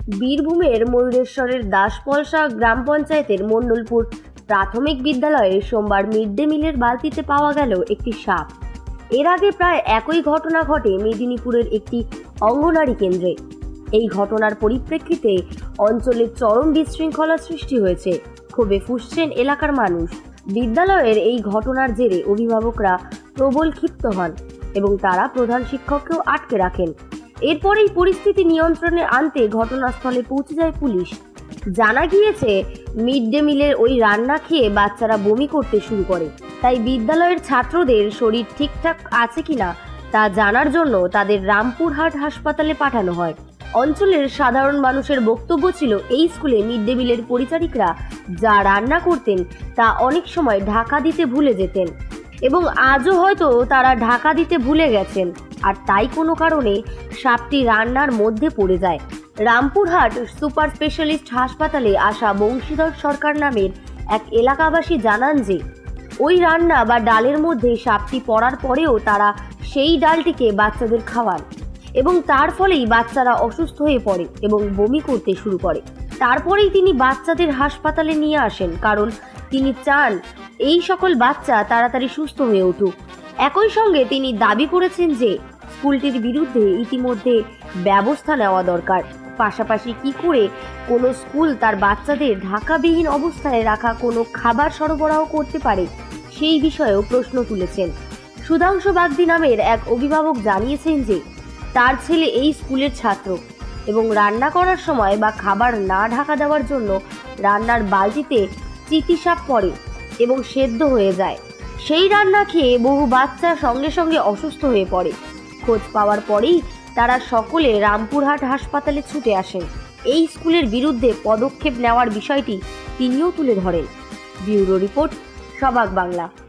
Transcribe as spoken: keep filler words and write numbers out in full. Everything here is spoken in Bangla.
বীরভূমের ময়ূরেশ্বরের দাসপলসা গ্রাম পঞ্চায়েতের মণ্ডলপুর প্রাথমিক বিদ্যালয়ে সোমবার মিড ডে মিলের বালতিতে পাওয়া গেল একটি সাপ। এর আগে প্রায় একই ঘটনা ঘটে মেদিনীপুরের একটি অঙ্গনারী কেন্দ্রে। এই ঘটনার পরিপ্রেক্ষিতে অঞ্চলে চরম বিশৃঙ্খলা সৃষ্টি হয়েছে। ক্ষোভে ফুঁসছেন এলাকার মানুষ। বিদ্যালয়ের এই ঘটনার জেরে অভিভাবকরা প্রবল ক্ষিপ্ত হন এবং তারা প্রধান শিক্ষককেও আটকে রাখেন। এরপরেই পরিস্থিতি নিয়ন্ত্রণে আনতে ঘটনাস্থলে পৌঁছে যায় পুলিশ। জানা গিয়েছে, মিড ডে মিলের ওই রান্না খেয়ে বাচ্চারা বমি করতে শুরু করে। তাই বিদ্যালয়ের ছাত্রদের শরীর ঠিকঠাক আছে কিনা তা জানার জন্য তাদের রামপুরহাট হাসপাতালে পাঠানো হয়। অঞ্চলের সাধারণ মানুষের বক্তব্য ছিল, এই স্কুলে মিড ডে মিলের পরিচারিকরা যা রান্না করতেন তা অনেক সময় ঢাকা দিতে ভুলে যেতেন এবং আজও হয়তো তারা ঢাকা দিতে ভুলে গেছেন, আর তাই কোনো কারণে সাপটি রান্নার মধ্যে পড়ে যায়। রামপুরহাট সুপার স্পেশালিস্ট হাসপাতালে আসা বংশীধর সরকার নামের এক এলাকাবাসী জানান যে ওই রান্না বা ডালের মধ্যে সাপটি পড়ার পরেও তারা সেই ডালটিকে বাচ্চাদের খাওয়ান এবং তার ফলেই বাচ্চারা অসুস্থ হয়ে পড়ে এবং বমি করতে শুরু করে। তারপরেই তিনি বাচ্চাদের হাসপাতালে নিয়ে আসেন, কারণ তিনি চান এই সকল বাচ্চা তাড়াতাড়ি সুস্থ হয়ে উঠুক। একই সঙ্গে তিনি দাবি করেছেন যে স্কুলটির বিরুদ্ধে ইতিমধ্যে ব্যবস্থা নেওয়া দরকার। পাশাপাশি কি করে কোনো স্কুল তার বাচ্চাদের ঢাকাবিহীন অবস্থায় রাখা কোনো খাবার সরবরাহ করতে পারে সেই বিষয়েও প্রশ্ন তুলেছেন। সুধাংশু বাগদি নামের এক অভিভাবক জানিয়েছেন যে তার ছেলে এই স্কুলের ছাত্র এবং রান্না করার সময় বা খাবার না ঢাকা দেওয়ার জন্য রান্নার বালতিতে চিতিসাপ পড়ে এবং সেদ্ধ হয়ে যায়। সেই রান্না খেয়ে বহু বাচ্চা সঙ্গে সঙ্গে অসুস্থ হয়ে পড়ে। খোঁজ পাওয়ার পরেই তারা সকলে রামপুরহাট হাসপাতালে ছুটে আসেন। এই স্কুলের বিরুদ্ধে পদক্ষেপ নেওয়ার বিষয়টি তিনিও তুলে ধরেন। ব্যুরো রিপোর্ট, সবাক বাংলা।